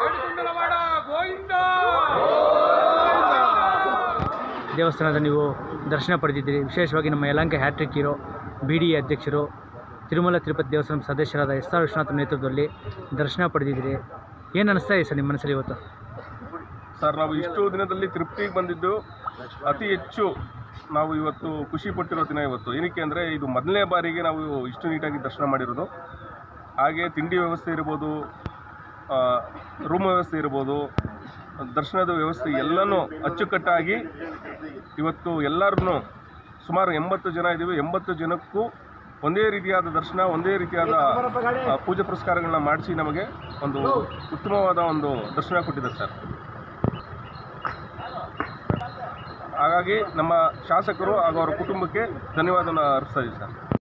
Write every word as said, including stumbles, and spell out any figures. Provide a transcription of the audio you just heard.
ದೇವಸ್ಥಾನದ ನೀವು ದರ್ಶನ ಪಡೆದಿದ್ದೀರಿ. ವಿಶೇಷವಾಗಿ ನಮ್ಮ Yelahanka hattrick hero B D A ಅಧ್ಯಕ್ಷರು ತಿರುಮಲ ತಿರುಪತಿ ದೇವಸ್ಥಾನ ಸದಸ್ಯರಾದ ಎಸ್ ಆರ್ ವಿಶ್ವನಾಥ್ ನೇತೃತ್ವದಲ್ಲಿ ದರ್ಶನ ಪಡೆದಿದ್ದೀರಿ. ಏನು ಅನಿಸ್ತಾ ಇದೆ ಸರ್ ನಿಮ್ಮ ಮನಸ್ಸಲ್ಲಿ ಇವತ್ತು? ಸರ್, ನಾವು ಇಷ್ಟು ದಿನದಲ್ಲಿ ತಿರುಪತಿಗೆ ಬಂದಿದ್ದು ಅತಿ ಹೆಚ್ಚು ನಾವು ಇವತ್ತು ಖುಷಿ ಪಟ್ಟಿರೋ ದಿನ ಇವತ್ತು. ಏನಕ್ಕೆ ಅಂದರೆ ಇದು ಮೊದಲನೇ ಬಾರಿಗೆ ನಾವು ಇಷ್ಟು ನೀಟಾಗಿ ದರ್ಶನ ಮಾಡಿರೋದು. ಹಾಗೆ ತಿಂಡಿ ವ್ಯವಸ್ಥೆ ಇರ್ಬೋದು, ರೂಮ್ ವ್ಯವಸ್ಥೆ ಇರ್ಬೋದು, ದರ್ಶನದ ವ್ಯವಸ್ಥೆ ಎಲ್ಲನೂ ಅಚ್ಚುಕಟ್ಟಾಗಿ ಇವತ್ತು ಎಲ್ಲರೂ ಸುಮಾರು ಎಂಬತ್ತು ಜನ ಇದ್ದೀವಿ. ಎಂಬತ್ತು ಜನಕ್ಕೂ ಒಂದೇ ರೀತಿಯಾದ ದರ್ಶನ, ಒಂದೇ ರೀತಿಯಾದ ಪೂಜೆ ಪುರಸ್ಕಾರಗಳನ್ನ ಮಾಡಿಸಿ ನಮಗೆ ಒಂದು ಉತ್ತಮವಾದ ಒಂದು ದರ್ಶನ ಕೊಟ್ಟಿದ್ದಾರೆ ಸರ್. ಹಾಗಾಗಿ ನಮ್ಮ ಶಾಸಕರು ಹಾಗೂ ಅವರ ಕುಟುಂಬಕ್ಕೆ ಧನ್ಯವಾದವನ್ನು ಅರ್ಪಿಸ್ತಾ ಇದ್ದೀವಿ ಸರ್.